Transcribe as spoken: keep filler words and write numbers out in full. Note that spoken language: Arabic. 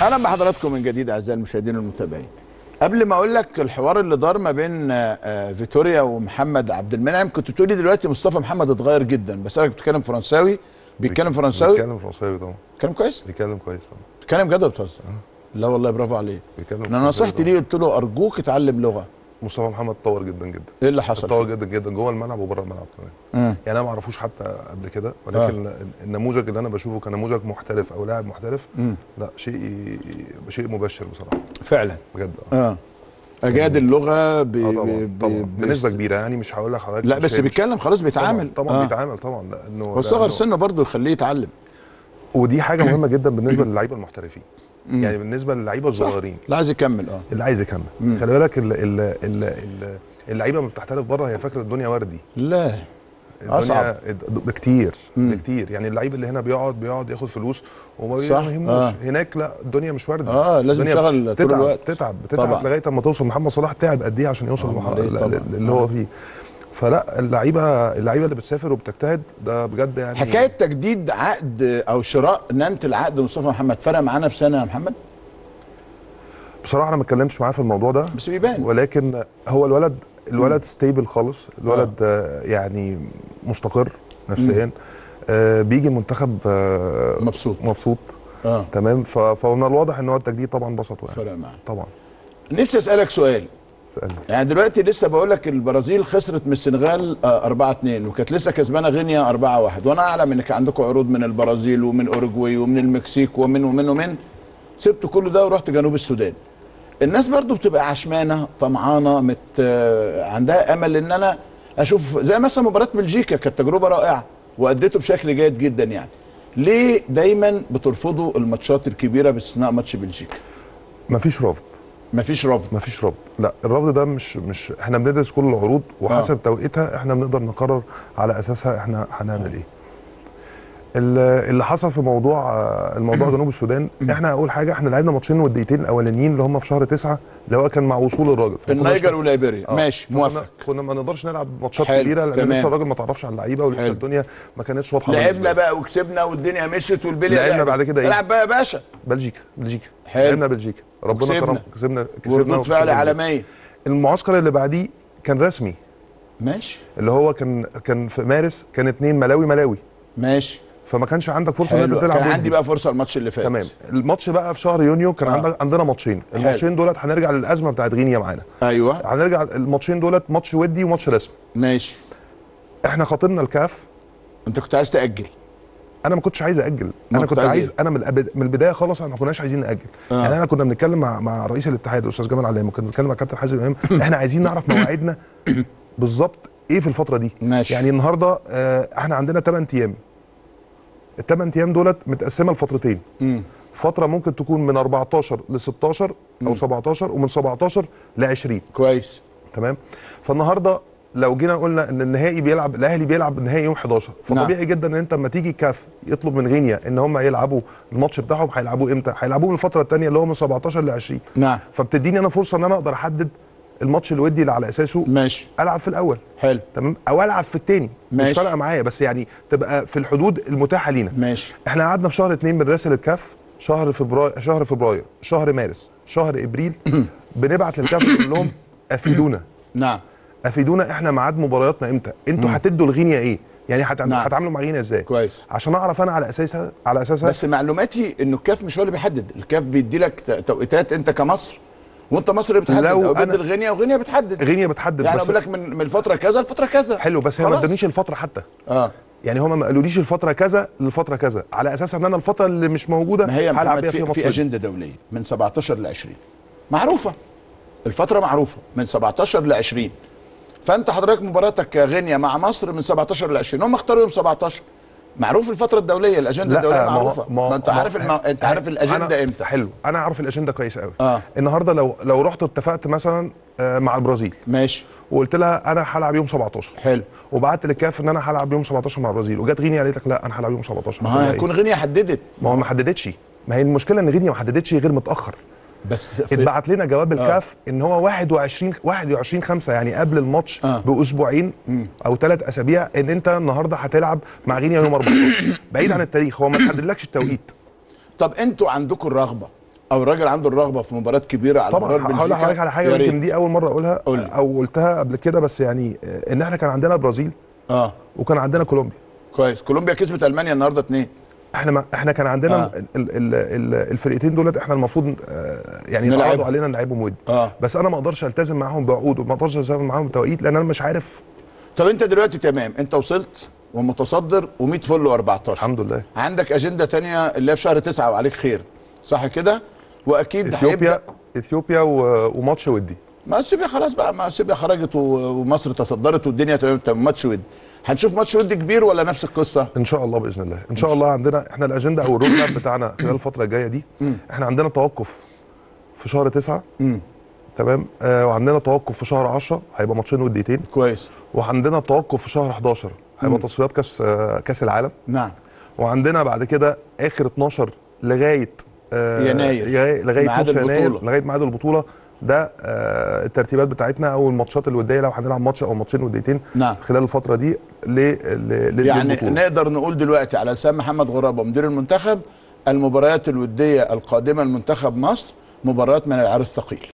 اهلا بحضراتكم من جديد اعزائي المشاهدين المتابعين. قبل ما اقول لك الحوار اللي دار ما بين فيتوريا ومحمد عبد المنعم، كنت بتقولي دلوقتي مصطفى محمد اتغير جدا، بس انا بتتكلم فرنساوي. بيتكلم فرنساوي؟ بيتكلم فرنساوي طبعا. بيتكلم كويس؟ بيتكلم كويس طبعا. بيتكلم جد ولا بتهزر؟ لا والله برافو عليه. بيتكلم انا نصحت ليه قلت له ارجوك اتعلم لغه. مصطفى محمد اتطور جدا جدا. ايه اللي حصل؟ اتطور جدا جدا جوه الملعب وبره الملعب كمان. امم يعني انا ما اعرفوش حتى قبل كده، ولكن آه. النموذج اللي انا بشوفه كنموذج محترف او لاعب محترف مم. لا شيء شيء مبشر بصراحه. فعلا بجد اه, آه. اجاد اللغه ب... آه طبعا. ب... طبعا. ب... بنسبه كبيره، يعني مش هقول لك حضرتك لا بس بيتكلم خلاص بيتعامل. طبعا, طبعا آه. بيتعامل طبعا، لانه وصغر سنه برضه يخليه يتعلم، ودي حاجه مهمه جدا بالنسبه للعيبه المحترفين. مم. يعني بالنسبه للعيبه الصغيرين اللي عايز يكمل اه اللي عايز يكمل مم. خلي بالك اللعيبه ما بتحترف بره هي فاكره الدنيا وردي. لا اصعب بكتير بكتير. يعني اللعيب اللي هنا بيقعد بيقعد ياخد فلوس وما يهموش. آه. هناك لا، الدنيا مش وردي. اه لازم تشتغل طول الوقت. تتعب تتعب لغايه اما توصل. محمد صلاح تعب قد ايه عشان يوصل اللي هو فيه. فلا اللعيبه اللعيبه اللي بتسافر وبتجتهد ده بجد. يعني حكايه تجديد عقد او شراء نانت العقد مصطفى محمد فرق معانا في سنه يا محمد؟ بصراحه انا ما اتكلمتش معاه في الموضوع ده، بس بيبان. ولكن هو الولد الولد ستيبل خالص. الولد آه. يعني مستقر نفسيا. آه بيجي المنتخب آه مبسوط مبسوط اه تمام. فمن الواضح ان هو التجديد طبعا بسطه يعني. فرق معاه طبعا. نفسي اسالك سؤال. سألني. يعني دلوقتي لسه بقول لك البرازيل خسرت من السنغال أربعة اتنين وكانت لسه كسبانه غينيا أربعة واحد، وانا اعلم انك عندكم عروض من البرازيل ومن اوروجواي ومن المكسيك ومن ومن ومن سبت كل ده ورحت جنوب السودان. الناس برضو بتبقى عشمانه طمعانه مت عندها امل ان انا اشوف زي مثلا مباراه بلجيكا، كانت تجربه رائعه واديته بشكل جيد جدا. يعني ليه دايما بترفضوا الماتشات الكبيره باستثناء ماتش بلجيكا؟ مفيش رفض. مفيش رفض مفيش رفض. لا الرفض ده مش مش احنا بندرس كل العروض وحسب آه. توقيتها احنا بنقدر نقرر على اساسها احنا هنعمل آه. ايه. اللي حصل في موضوع الموضوع جنوب السودان، احنا اول حاجه احنا لعبنا ماتشين وديتين الاولانيين اللي هم في شهر تسعة اللي هو كان مع وصول الراجل النيجر وليبيريا. آه. ماشي موافق. كنا ما نقدرش نلعب ماتشات كبيره لان لسه الراجل ما تعرفش على اللعيبه ولسه حلو. الدنيا ما كانتش واضحه. لعبنا بقى وكسبنا والدنيا مشيت والبليه لعبنا بعد كده ايه؟ العب بقى يا باشا بلجيكا. بلجيكا حلو. لعبنا بلجيكا ربنا كرم كسبنا كسبنا وردود فعل عالميه. المعسكر اللي بعديه كان رسمي ماشي اللي هو كان كان في مارس كان اتنين ملاوي ملاوي ماشي. فما كانش عندك فرصه ان انت تلعب. كان عندي بقى فرصه الماتش اللي فات. تمام. الماتش بقى في شهر يونيو كان آه. عندنا ماتشين. الماتشين دولت هنرجع للازمه بتاعت غينيا معانا. ايوه هنرجع الماتشين دولت ماتش ودي وماتش رسمي. ماشي. احنا خاطبنا الكاف. انت كنت عايز تاجل؟ انا ما كنتش عايز اجل. انا كنت عايز إيه؟ انا من من البدايه خالص احنا ما كناش عايزين ناجل. آه. يعني احنا كنا بنتكلم مع مع رئيس الاتحاد الاستاذ جمال علام، وكنا بنتكلم مع كابتن حازم امام. احنا عايزين نعرف مواعيدنا بالظبط ايه في الفتره دي. ماشي. يعني النهارده اه احنا عندنا ثمانية ايام. الثمان ايام دولت متقسمه لفترتين. امم فتره ممكن تكون من أربعتاشر ل ستاشر او سبعتاشر ومن سبعتاشر ل عشرين. كويس تمام. فالنهارده لو جينا قلنا ان النهائي بيلعب الاهلي بيلعب النهائي يوم حداشر، فطبيعي نعم. جدا ان انت لما تيجي كاف يطلب من غينيا ان هم يلعبوا الماتش بتاعهم، هيلعبوه امتى؟ هيلعبوه من الفتره الثانيه اللي هو من سبعتاشر ل عشرين. نعم. فبتديني انا فرصه ان انا اقدر احدد الماتش الودي اللي على اساسه ماشي العب في الاول. حلو تمام، او العب في الثاني. مش فارقه معايا، بس يعني تبقى في الحدود المتاحه لينا. ماشي. احنا قعدنا في شهر اتنين بنراسل الكاف، شهر فبراير شهر فبراير شهر مارس شهر ابريل بنبعت للكاف نقول لهم افيدونا. نعم. افيدونا احنا ميعاد مبارياتنا امتى؟ انتوا هتدوا لغينيا ايه؟ يعني هتعملوا هتعاملوا مع غينيا ازاي؟ كويس. عشان اعرف انا على اساسها على اساسها. بس معلوماتي انه الكاف مش هو اللي بيحدد، الكاف بيدي لك توقيتات انت كمصر، وانت مصر بتحدد، او بدل غينيا وغينيا بتحدد. غينيا بتحدد يعني بقول لك من من الفتره كذا لفتره كذا. حلو، بس هي ما ادانيش الفتره حتى. اه يعني هم ما قالوليش الفتره كذا للفتره كذا، على اساس ان انا الفتره اللي مش موجوده هلعب بيها في, في اجنده دوليه من سبعتاشر ل عشرين معروفه، الفتره معروفه من سبعتاشر ل عشرين. فانت حضرتك مباراتك غينيا مع مصر من سبعتاشر ل عشرين، هم اختاروا يوم سبعتاشر. معروف الفتره الدوليه، الاجنده الدوليه معروفه. ما, ما انت عارف الم... انت عارف الاجنده امتى. حلو، انا عارف الاجنده كويس قوي. آه. النهارده لو لو رحت اتفقت مثلا مع البرازيل ماشي، وقلت لها انا هلعب يوم سبعتاشر. حلو، وبعت للكاف ان انا هلعب يوم سبعتاشر مع البرازيل، وجت غينيا قالت لك لا انا هلعب يوم سبعتاشر. ما هيكون إيه؟ غينيا حددت. ما هو ما حددتش. ما هي المشكله ان غينيا ما حددتش غير متاخر. بس اتبعت لنا جواب الكاف آه. ان هو واحد وعشرين واحد وعشرين خمسة يعني قبل الماتش آه. باسبوعين مم. او ثلاث اسابيع ان انت النهارده هتلعب مع غينيا يوم أربعتاشر. بعيد عن التاريخ، هو ما حددلكش التوقيت. طب انتوا عندكم الرغبه او الراجل عنده الرغبه في مباريات كبيره على طبعا مرار هقول لحضرتك على حاجه يمكن دي اول مره اقولها قولي. او قلتها قبل كده، بس يعني ان احنا كان عندنا برازيل اه وكان عندنا كولومبيا. كويس. كولومبيا كسبت المانيا النهارده اتنين. احنا ما احنا كان عندنا آه. ال ال ال الفرقتين دولت احنا المفروض آه يعني نلعبهم. يتعرضوا علينا نلعبهم ودي. اه بس انا ما اقدرش التزم معاهم بعقود وما اقدرش التزم معاهم بتوقيت لان انا مش عارف. طب انت دلوقتي تمام، انت وصلت ومتصدر و100 فل و14 الحمد لله. عندك اجنده تانية اللي هي في شهر تسعة وعليك خير، صح كده؟ واكيد اثيوبيا هيبدا اثيوبيا و- وماتش ودي. ما اثيوبيا خلاص بقى، ما اثيوبيا خرجت و- ومصر تصدرت والدنيا تمام. تمام. ماتش ودي هنشوف ماتش ودي كبير ولا نفس القصه؟ ان شاء الله باذن الله، ان شاء الله. عندنا احنا الاجنده او الرود ماب بتاعنا خلال الفتره الجايه دي، احنا عندنا توقف في شهر تسعة. امم تمام. آه وعندنا توقف في شهر عشرة هيبقى ماتشين وديتين. كويس. وعندنا توقف في شهر حداشر هيبقى مم. تصفيات كاس آه كاس العالم. نعم. وعندنا بعد كده اخر اتناشر لغايه آه يناير. لغايه لغايه ميعاد نص يناير البطولة. لغايه ميعاد البطوله. ده آه الترتيبات بتاعتنا او الماتشات الوديه لو هنلعب ماتش او ماتشين وديتين نعم. خلال الفتره دي ل ل يعني للبطولة. نقدر نقول دلوقتي على لسان محمد غرابه مدير المنتخب المباريات الوديه القادمه لمنتخب مصر مباريات من العيار الثقيل.